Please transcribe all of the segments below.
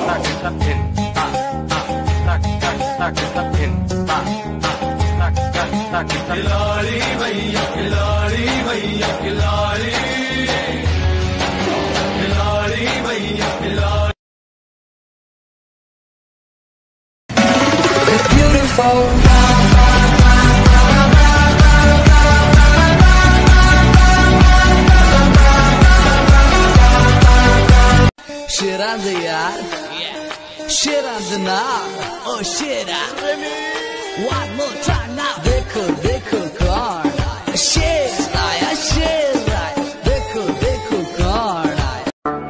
खिलाड़ी भैया खिलाड़ी भैया खिलाड़ी खिलाड़ी भैया खिलाड़ी Shit on the yard, shit on the knob, oh shit on. One more time now. देखो देखो कौन आया, शेर आया शेर आया, देखो देखो कौन आया.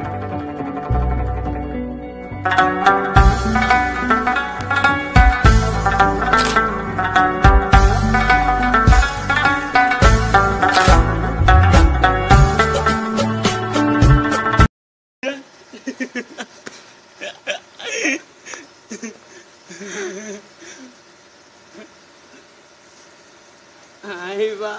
Ay va.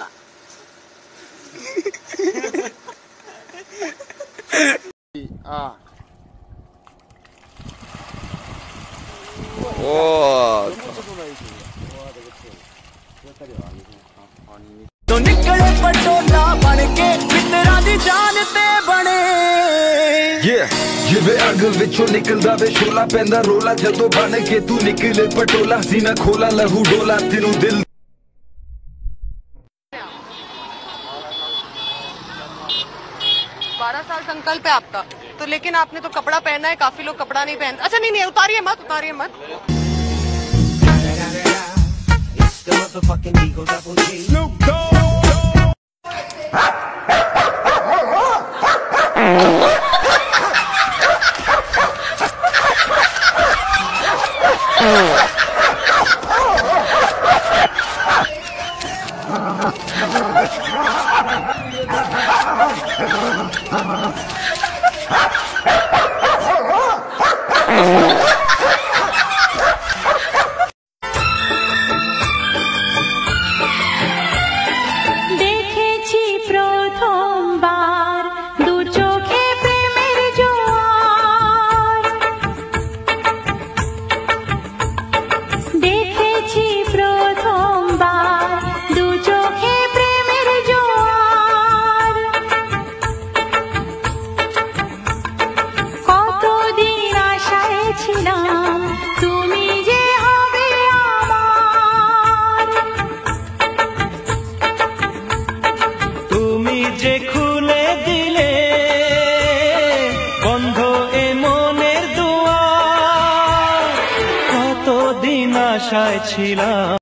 तो निकले पटोला बन के पितरा दी जान ते बने. जिवे अग विचों निकलदा वे शोला पैंदा रोला जदों बन के तू निकले पटोला सीना खोला लहू डोला तेनू दिल 12 साल संकल्प है आपका तो, लेकिन आपने तो कपड़ा पहना है, काफी लोग कपड़ा नहीं पहनते. अच्छा नहीं उतारिए मत, उतारिए मत. আশায় ছিলাম